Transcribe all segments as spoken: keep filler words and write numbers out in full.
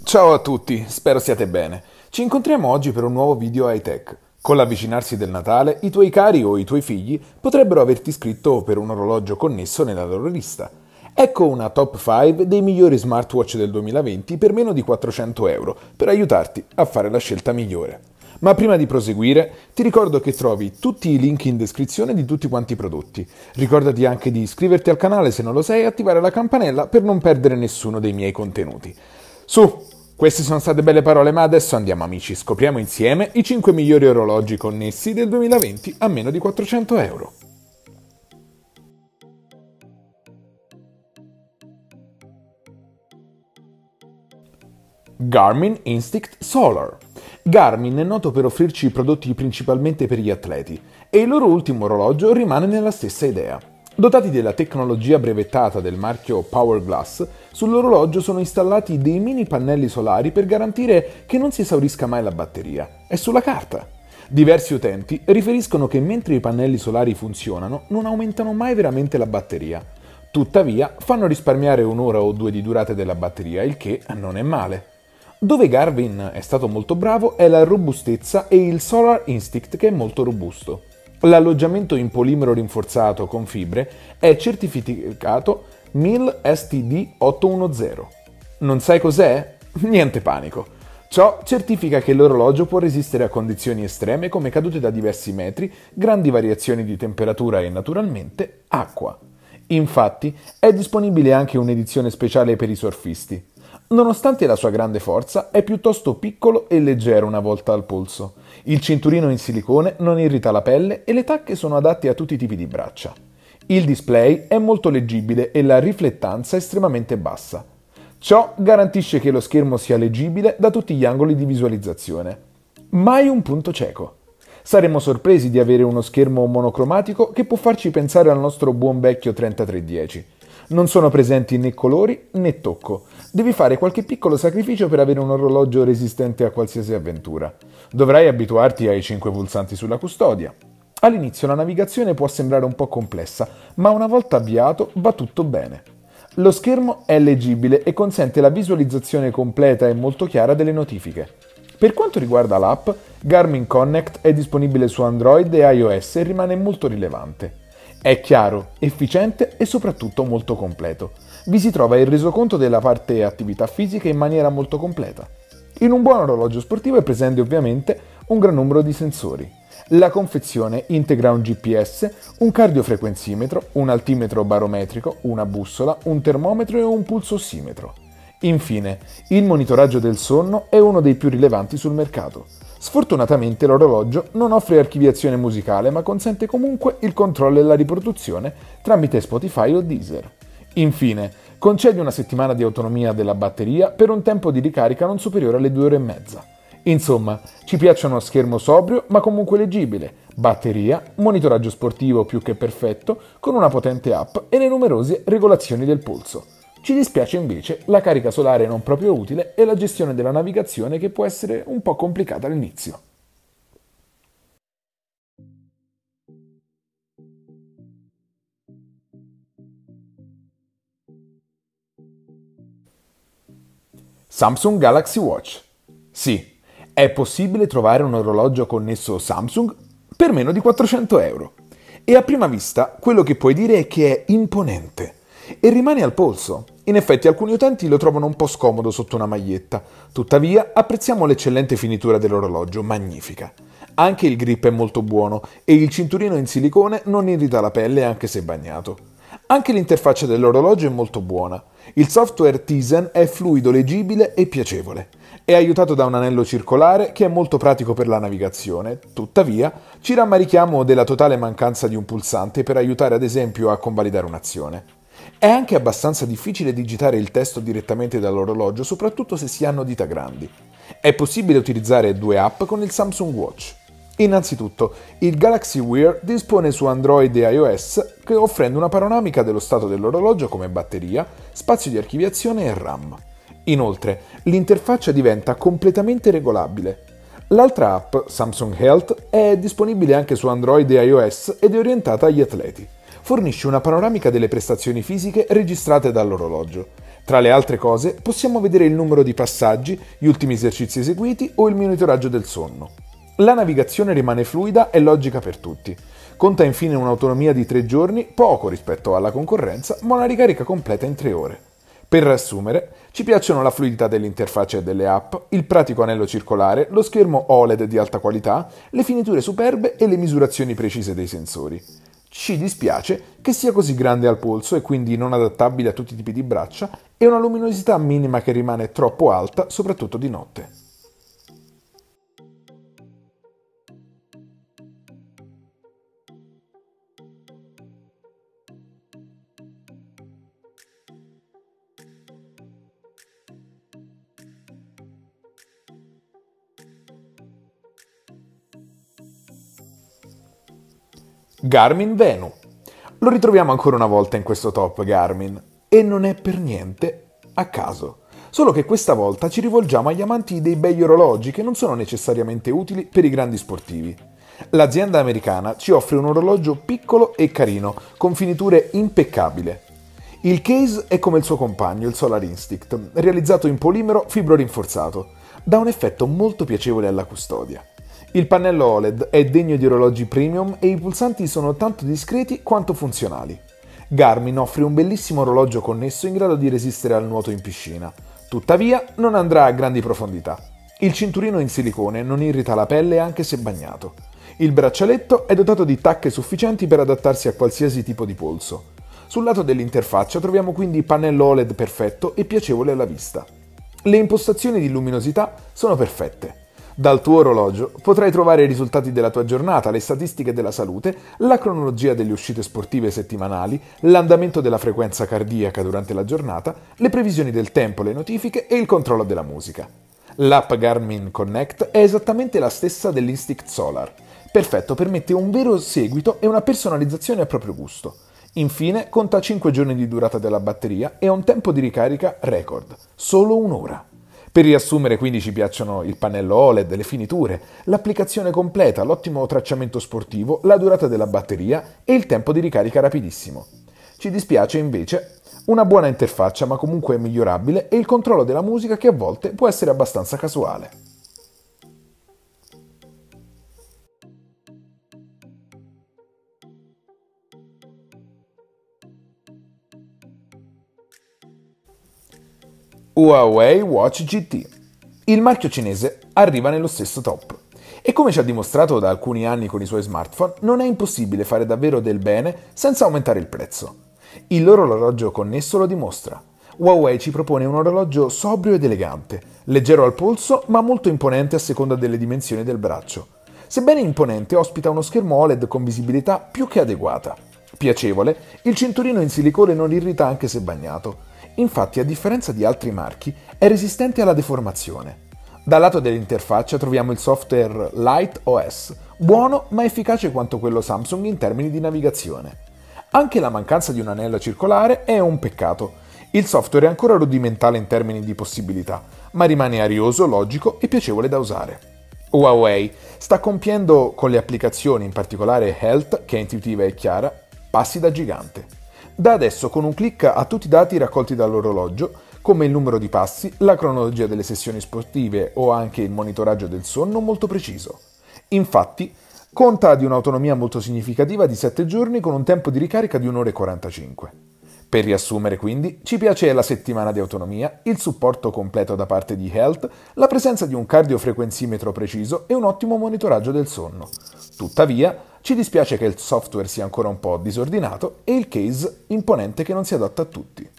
Ciao a tutti, spero siate bene. Ci incontriamo oggi per un nuovo video high tech. Con l'avvicinarsi del Natale, i tuoi cari o i tuoi figli potrebbero averti iscritto per un orologio connesso nella loro lista. Ecco una top cinque dei migliori smartwatch del duemilaventi per meno di quattrocento euro, per aiutarti a fare la scelta migliore. Ma prima di proseguire, ti ricordo che trovi tutti i link in descrizione di tutti quanti i prodotti. Ricordati anche di iscriverti al canale se non lo sei e attivare la campanella per non perdere nessuno dei miei contenuti. Su, queste sono state belle parole, ma adesso andiamo amici, scopriamo insieme i cinque migliori orologi connessi del duemilaventi a meno di quattrocento euro. Garmin Instinct Solar. Garmin è noto per offrirci prodotti principalmente per gli atleti e il loro ultimo orologio rimane nella stessa idea. Dotati della tecnologia brevettata del marchio Powerglass, sull'orologio sono installati dei mini pannelli solari per garantire che non si esaurisca mai la batteria. È sulla carta! Diversi utenti riferiscono che mentre i pannelli solari funzionano non aumentano mai veramente la batteria. Tuttavia fanno risparmiare un'ora o due di durata della batteria, il che non è male. Dove Garmin è stato molto bravo è la robustezza e il Solar Instinct che è molto robusto. L'alloggiamento in polimero rinforzato con fibre è certificato M I L S T D ottocentodieci. Non sai cos'è? Niente panico. Ciò certifica che l'orologio può resistere a condizioni estreme come cadute da diversi metri, grandi variazioni di temperatura e naturalmente acqua. Infatti è disponibile anche un'edizione speciale per i surfisti. Nonostante la sua grande forza, è piuttosto piccolo e leggero una volta al polso. Il cinturino in silicone non irrita la pelle e le tacche sono adatte a tutti i tipi di braccia. Il display è molto leggibile e la riflettanza è estremamente bassa. Ciò garantisce che lo schermo sia leggibile da tutti gli angoli di visualizzazione. Mai un punto cieco. Saremmo sorpresi di avere uno schermo monocromatico che può farci pensare al nostro buon vecchio trentatré dieci. Non sono presenti né colori né tocco. Devi fare qualche piccolo sacrificio per avere un orologio resistente a qualsiasi avventura. Dovrai abituarti ai cinque pulsanti sulla custodia. All'inizio la navigazione può sembrare un po' complessa, ma una volta avviato va tutto bene. Lo schermo è leggibile e consente la visualizzazione completa e molto chiara delle notifiche. Per quanto riguarda l'app, Garmin Connect è disponibile su Android e iOS e rimane molto rilevante. È chiaro, efficiente e soprattutto molto completo. Vi si trova il resoconto della parte attività fisica in maniera molto completa. In un buon orologio sportivo è presente ovviamente un gran numero di sensori. La confezione integra un G P S, un cardiofrequenzimetro, un altimetro barometrico, una bussola, un termometro e un pulsossimetro. Infine, il monitoraggio del sonno è uno dei più rilevanti sul mercato. Sfortunatamente l'orologio non offre archiviazione musicale, ma consente comunque il controllo e la riproduzione tramite Spotify o Deezer. Infine, concede una settimana di autonomia della batteria per un tempo di ricarica non superiore alle due ore e mezza. Insomma, ci piace uno schermo sobrio ma comunque leggibile, batteria, monitoraggio sportivo più che perfetto, con una potente app e le numerose regolazioni del polso. Ci dispiace invece la carica solare non proprio utile e la gestione della navigazione che può essere un po' complicata all'inizio. Samsung Galaxy Watch. Sì, è possibile trovare un orologio connesso Samsung per meno di quattrocento euro. E a prima vista quello che puoi dire è che è imponente e rimane al polso. In effetti alcuni utenti lo trovano un po' scomodo sotto una maglietta, tuttavia apprezziamo l'eccellente finitura dell'orologio, magnifica. Anche il grip è molto buono e il cinturino in silicone non irrita la pelle anche se bagnato. Anche l'interfaccia dell'orologio è molto buona. Il software Tizen è fluido, leggibile e piacevole. È aiutato da un anello circolare che è molto pratico per la navigazione, tuttavia ci rammarichiamo della totale mancanza di un pulsante per aiutare ad esempio a convalidare un'azione. È anche abbastanza difficile digitare il testo direttamente dall'orologio, soprattutto se si hanno dita grandi. È possibile utilizzare due app con il Samsung Watch. Innanzitutto, il Galaxy Wear dispone su Android e iOS che offrendo una panoramica dello stato dell'orologio come batteria, spazio di archiviazione e RAM. Inoltre, l'interfaccia diventa completamente regolabile. L'altra app, Samsung Health, è disponibile anche su Android e iOS ed è orientata agli atleti. Fornisce una panoramica delle prestazioni fisiche registrate dall'orologio. Tra le altre cose possiamo vedere il numero di passaggi, gli ultimi esercizi eseguiti o il monitoraggio del sonno. La navigazione rimane fluida e logica per tutti. Conta infine un'autonomia di tre giorni, poco rispetto alla concorrenza, ma una ricarica completa in tre ore. Per riassumere, ci piacciono la fluidità dell'interfaccia e delle app, il pratico anello circolare, lo schermo O L E D di alta qualità, le finiture superbe e le misurazioni precise dei sensori. Ci dispiace che sia così grande al polso e quindi non adattabile a tutti i tipi di braccia e una luminosità minima che rimane troppo alta, soprattutto di notte. Garmin Venu. Lo ritroviamo ancora una volta in questo top Garmin e non è per niente a caso. Solo che questa volta ci rivolgiamo agli amanti dei begli orologi che non sono necessariamente utili per i grandi sportivi. L'azienda americana ci offre un orologio piccolo e carino, con finiture impeccabili. Il case è come il suo compagno, il Solar Instinct, realizzato in polimero fibro rinforzato. Dà un effetto molto piacevole alla custodia. Il pannello O L E D è degno di orologi premium e i pulsanti sono tanto discreti quanto funzionali. Garmin offre un bellissimo orologio connesso in grado di resistere al nuoto in piscina. Tuttavia, non andrà a grandi profondità. Il cinturino in silicone non irrita la pelle anche se bagnato. Il braccialetto è dotato di tacche sufficienti per adattarsi a qualsiasi tipo di polso. Sul lato dell'interfaccia troviamo quindi pannello O L E D perfetto e piacevole alla vista. Le impostazioni di luminosità sono perfette. Dal tuo orologio potrai trovare i risultati della tua giornata, le statistiche della salute, la cronologia delle uscite sportive settimanali, l'andamento della frequenza cardiaca durante la giornata, le previsioni del tempo, le notifiche e il controllo della musica. L'app Garmin Connect è esattamente la stessa dell'Instinct Solar. Perfetto, permette un vero seguito e una personalizzazione a proprio gusto. Infine, conta cinque giorni di durata della batteria e ha un tempo di ricarica record, solo un'ora. Per riassumere, quindi, ci piacciono il pannello O L E D, le finiture, l'applicazione completa, l'ottimo tracciamento sportivo, la durata della batteria e il tempo di ricarica rapidissimo. Ci dispiace invece una buona interfaccia, ma comunque migliorabile, e il controllo della musica che a volte può essere abbastanza casuale. Huawei Watch G T. Il marchio cinese arriva nello stesso top. E come ci ha dimostrato da alcuni anni con i suoi smartphone, non è impossibile fare davvero del bene senza aumentare il prezzo. Il loro orologio connesso lo dimostra. Huawei ci propone un orologio sobrio ed elegante, leggero al polso ma molto imponente a seconda delle dimensioni del braccio. Sebbene imponente, ospita uno schermo O L E D con visibilità più che adeguata. Piacevole, il cinturino in silicone non irrita anche se bagnato. Infatti, a differenza di altri marchi, è resistente alla deformazione. Dal lato dell'interfaccia troviamo il software Light O S, buono ma efficace quanto quello Samsung in termini di navigazione. Anche la mancanza di un anello circolare è un peccato. Il software è ancora rudimentale in termini di possibilità, ma rimane arioso, logico e piacevole da usare. Huawei sta compiendo con le applicazioni, in particolare Health, che è intuitiva e chiara, passi da gigante. Da adesso con un clic ha tutti i dati raccolti dall'orologio, come il numero di passi, la cronologia delle sessioni sportive o anche il monitoraggio del sonno molto preciso. Infatti, conta di un'autonomia molto significativa di sette giorni con un tempo di ricarica di un'ora e quarantacinque. Per riassumere quindi, ci piace la settimana di autonomia, il supporto completo da parte di Health, la presenza di un cardiofrequenzimetro preciso e un ottimo monitoraggio del sonno. Tuttavia, ci dispiace che il software sia ancora un po' disordinato e il case imponente che non si adatta a tutti.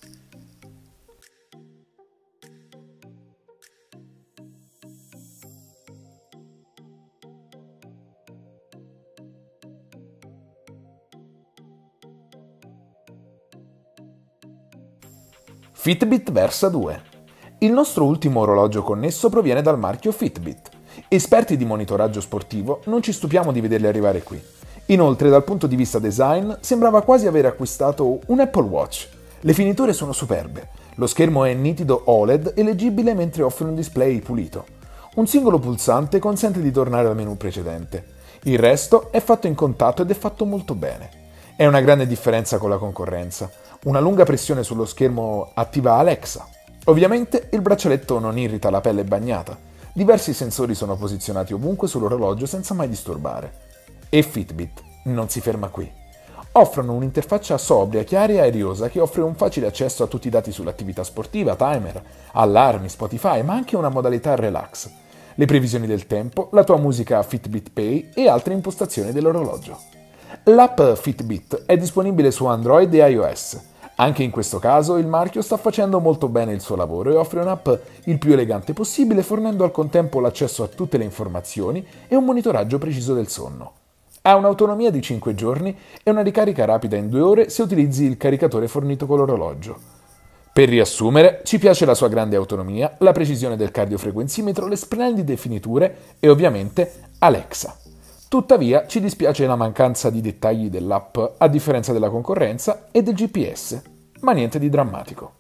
Fitbit Versa due. Il nostro ultimo orologio connesso proviene dal marchio Fitbit. Esperti di monitoraggio sportivo, non ci stupiamo di vederli arrivare qui. Inoltre, dal punto di vista design, sembrava quasi aver acquistato un Apple Watch. Le finiture sono superbe, lo schermo è nitido O L E D e leggibile mentre offre un display pulito. Un singolo pulsante consente di tornare al menu precedente. Il resto è fatto in contatto ed è fatto molto bene. È una grande differenza con la concorrenza. Una lunga pressione sullo schermo attiva Alexa. Ovviamente il braccialetto non irrita la pelle bagnata. Diversi sensori sono posizionati ovunque sull'orologio senza mai disturbare. E Fitbit non si ferma qui. Offrono un'interfaccia sobria, chiara e aeriosa che offre un facile accesso a tutti i dati sull'attività sportiva, timer, allarmi, Spotify, ma anche una modalità relax, le previsioni del tempo, la tua musica Fitbit Pay e altre impostazioni dell'orologio. L'app Fitbit è disponibile su Android e iOS. Anche in questo caso il marchio sta facendo molto bene il suo lavoro e offre un'app il più elegante possibile, fornendo al contempo l'accesso a tutte le informazioni e un monitoraggio preciso del sonno. Ha un'autonomia di cinque giorni e una ricarica rapida in due ore se utilizzi il caricatore fornito con l'orologio. Per riassumere, ci piace la sua grande autonomia, la precisione del cardiofrequenzimetro, le splendide finiture e ovviamente Alexa. Tuttavia ci dispiace la mancanza di dettagli dell'app a differenza della concorrenza e del G P S, ma niente di drammatico.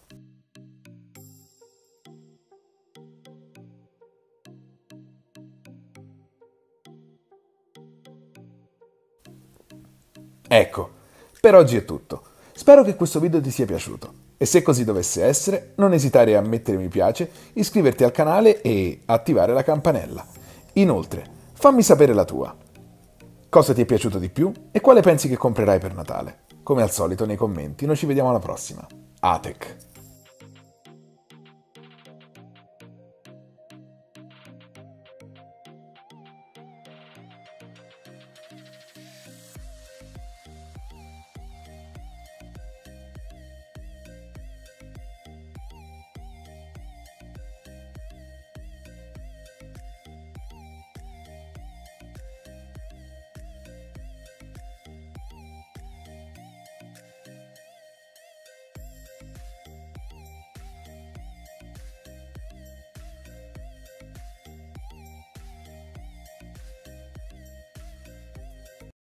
Ecco, per oggi è tutto. Spero che questo video ti sia piaciuto e se così dovesse essere, non esitare a mettere mi piace, iscriverti al canale e attivare la campanella. Inoltre, fammi sapere la tua. Cosa ti è piaciuto di più e quale pensi che comprerai per Natale? Come al solito nei commenti, noi ci vediamo alla prossima. Atec.